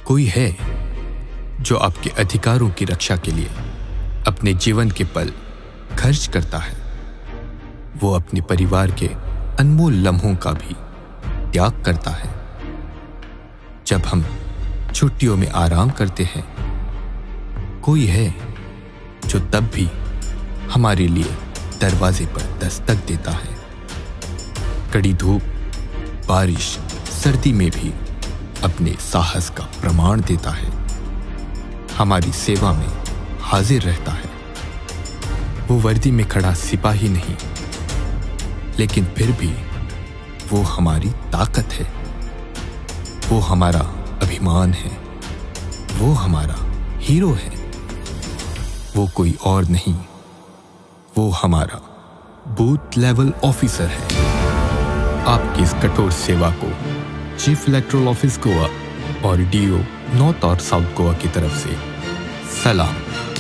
कोई है जो आपके अधिकारों की रक्षा के लिए अपने जीवन के पल खर्च करता है। वो अपने परिवार के अनमोल लम्हों का भी त्याग करता है। जब हम छुट्टियों में आराम करते हैं, कोई है जो तब भी हमारे लिए दरवाजे पर दस्तक देता है। कड़ी धूप, बारिश, सर्दी में भी अपने साहस का प्रमाण देता है। हमारी सेवा में हाजिर रहता है। वो वर्दी में खड़ा सिपाही नहीं, लेकिन फिर भी वो हमारी ताकत है। वो हमारा अभिमान है। वो हमारा हीरो है। वो कोई और नहीं, वो हमारा बूथ लेवल ऑफिसर है। आपकी इस कठोर सेवा को चीफ इलेक्टोरल ऑफिस गोवा और डीओ नॉर्थ और साउथ गोवा की तरफ से सलाम।